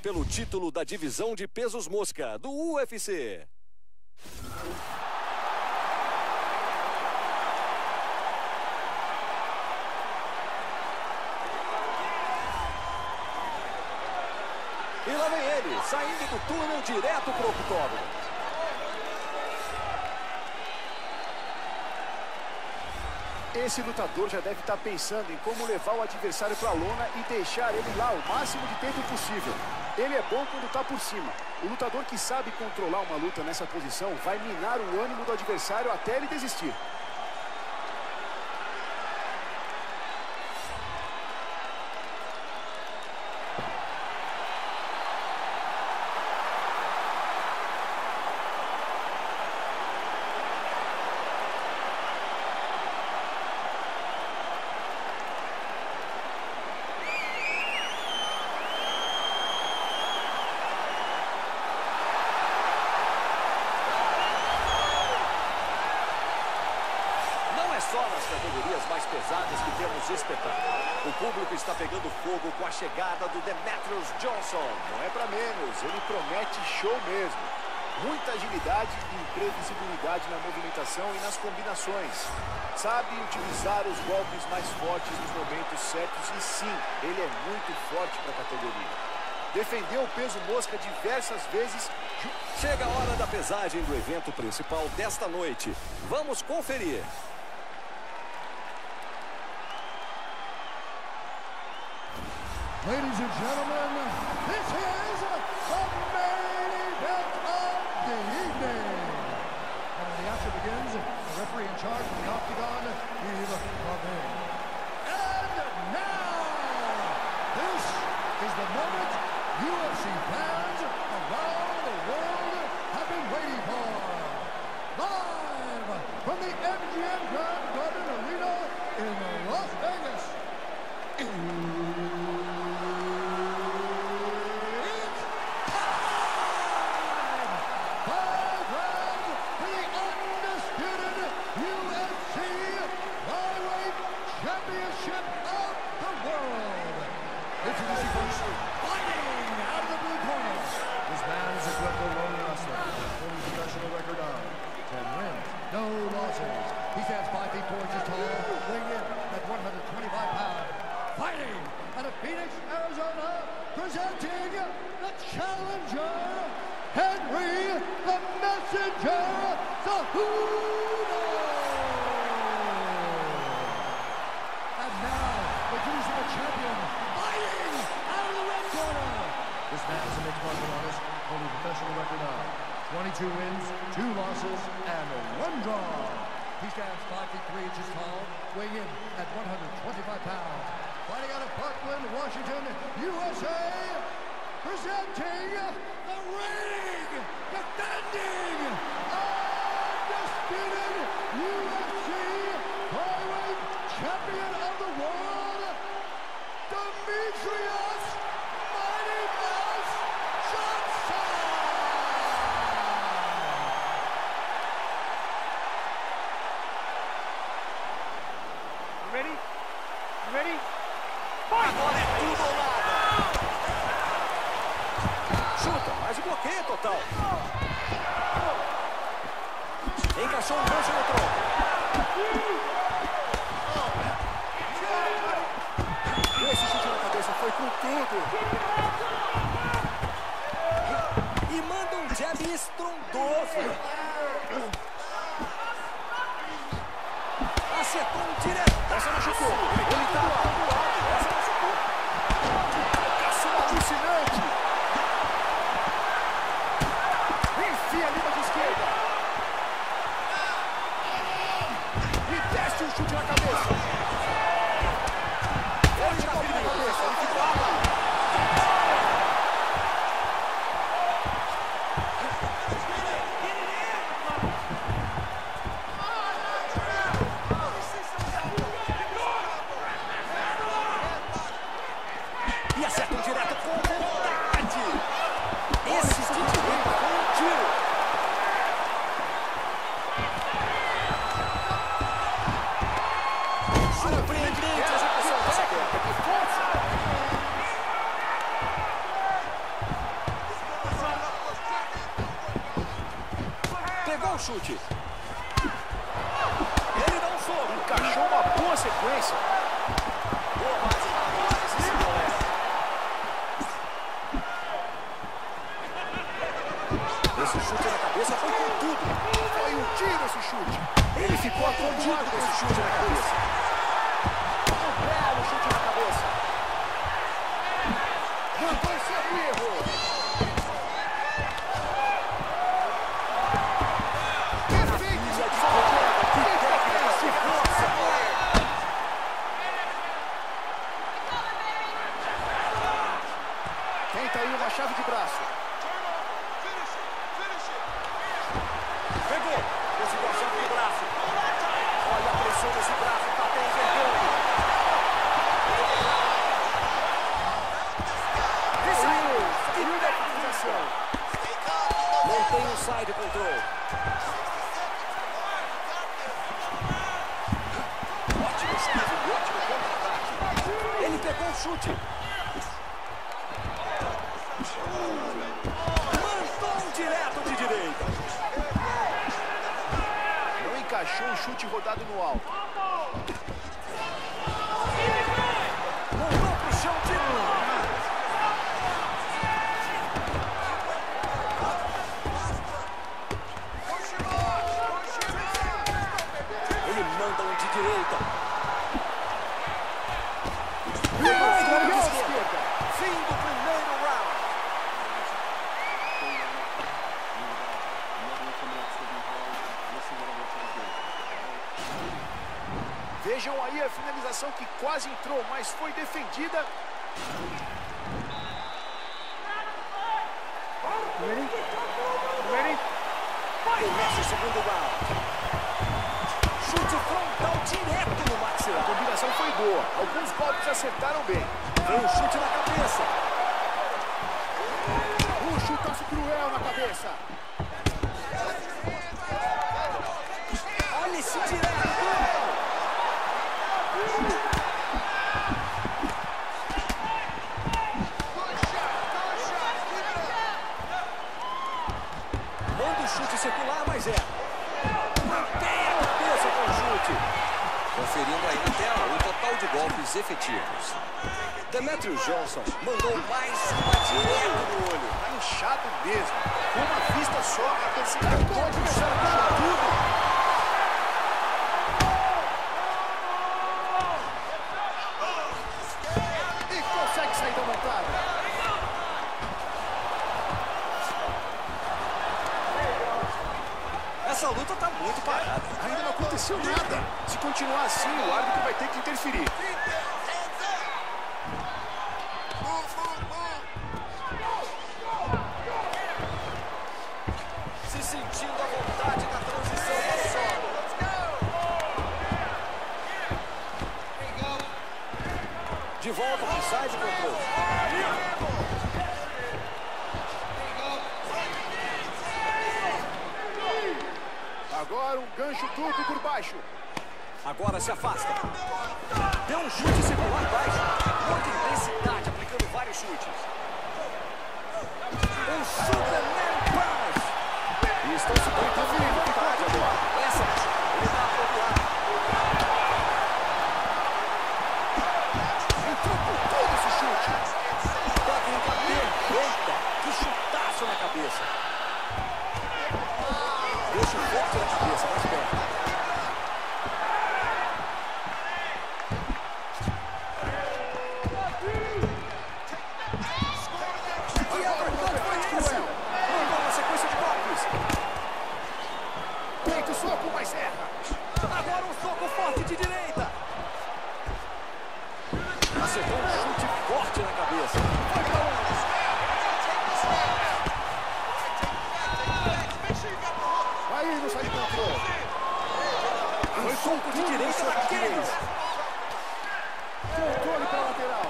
pelo título da divisão de pesos mosca do UFC. E lá vem ele, saindo do túnel direto pro octógono. Esse lutador já deve estar pensando em como levar o adversário para a lona e deixar ele lá o máximo de tempo possível. Ele é bom quando está por cima. O lutador que sabe controlar uma luta nessa posição vai minar o ânimo do adversário até ele desistir. Só nas categorias mais pesadas que temos espetáculo. O público está pegando fogo com a chegada do Demetrious Johnson. Não é para menos, ele promete show mesmo. Muita agilidade e imprevisibilidade na movimentação e nas combinações. Sabe utilizar os golpes mais fortes nos momentos certos e sim, ele é muito forte para a categoria. Defendeu o peso mosca diversas vezes. Chega a hora da pesagem do evento principal desta noite. Vamos conferir. Ladies and gentlemen, this is the main event of the evening. And when the action begins, the referee in charge of the Octagon, Yves Robin. And now, this is the moment UFC fans around the world have been waiting for. Live from the MGM Grand Garden Arena in Las Vegas. Championship of the world. Introducing first, fighting out of the blue corner. This man is a Greco-Roman wrestler, holding a professional record of 10 wins, no losses. He stands 5 feet 4 inches tall, weighing in at 125 pounds. Fighting out of Phoenix, Arizona, presenting the challenger, Henry the Messenger Cejudo. Introducing the champion, fighting out of the red corner. This man is a mixed martial artist, holding a professional record of 22 wins, 2 losses, and 1 draw. He stands 5 feet 3 inches tall, weighing in at 125 pounds. Fighting out of Parkland, Washington, USA, presenting the reigning, defending, undisputed UFC flyweight champion of the world, Demetrious Mighty Mouse Johnson! Ready? Ready? Fight! Agora é tudo ou nada. Chuta, mas o bloqueio é total. Encaixou um gancho no tronco. Esse chute na cabeça foi com tudo. E manda um jab estrondoso. Acertou um direto. Essa machucou. Ele tá lá. Essa machucou. Caçou alucinante. Enfia a língua de esquerda. E desce um chute na cabeça. E acerta um direto com vontade. Esse de direita com um tiro. chute. Ele dá um soco. Encaixou uma boa sequência. Boa base na análise, esse moleque. Esse chute na cabeça foi com tudo. Foi um tiro esse chute. Ele ficou atordoado com esse chute na cabeça. Um belo chute na cabeça. Mandou o seu erro. Perfeito. Tenta aí uma chave de braço. Pegou. Conseguiu a chave de braço. Olha a pressão desse braço. Tá bem envergando. Seguiu da finalização. Mantém o side control. Ótimo chave, ótimo contra-ataque. Ele pegou o chute. Mandou um direto de direita. Não encaixou um chute rodado no alto. Mandou pro chão de novo. Ele manda um de direita. Fim do primeiro round. Vejam aí a finalização que quase entrou, mas foi defendida. Ready? Começa o segundo round. Chute frontal direto no A maxilar. combinação foi boa. Alguns golpes acertaram bem. Vem um chute na cabeça. Um chutaço cruel na cabeça. Olha esse direto. Manda o chute circular, mas é. Mantém a cabeça com o chute. Conferindo aí na tela o total de golpes efetivos. Demetrious Johnson mandou mais uma direto no olho. Tá inchado mesmo. Com uma vista só, a torcida pode começar a puxar tudo. E consegue sair da montada. Essa luta tá muito parada. Ainda não aconteceu nada. Se continuar assim, o árbitro vai ter que interferir. Se sentindo à vontade na transição para o solo. De volta para o side control. Agora um gancho duplo por baixo. Agora se afasta. Deu um chute circular baixo. Muita intensidade, aplicando vários chutes. Um Superman Punch. E estão se contando à vontade agora. Essa ele dá para o lado. Entrou por todo esse chute. Técnica perfeita. Que chutaço na cabeça. Deixa o forte na cabeça, mais perto. E a verdade foi cruel. Mandou uma sequência de golpes. Tenta o soco, mas erra. Agora um soco forte de direita. Acertou um chute forte na cabeça. Foi pra longe. Aí não sai de controle. Foi soco de direita naqueles. Controle para lateral.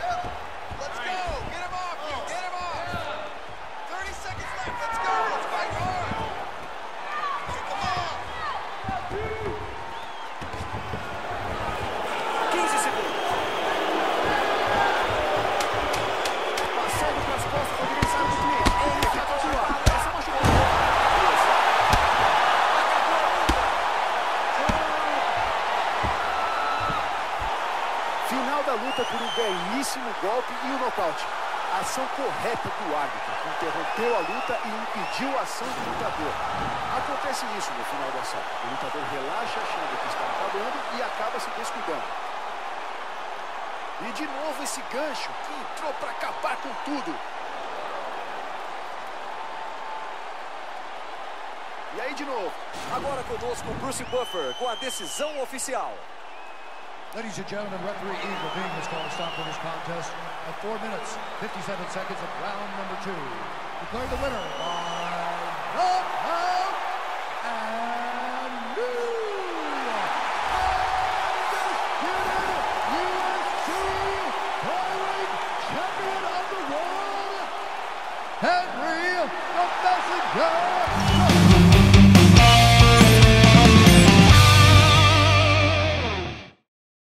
Passando para as costas do adversário do Chris. Ele já continua. Essa machucou. da luta por um belíssimo golpe e o nocaute. A ação correta do árbitro, que interrompeu a luta e impediu a ação do lutador. Acontece isso no final do assalto. O lutador relaxa achando que está acabando e acaba se descuidando. E de novo esse gancho que entrou para acabar com tudo. E aí de novo. Agora conosco Bruce Buffer com a decisão oficial. Ladies and gentlemen, referee Eve Levine has called a stop to this contest at 4 minutes, 57 seconds of round number 2. Declaring the winner by knockout and new undisputed UFC heavyweight champion of the world, Henry the Messenger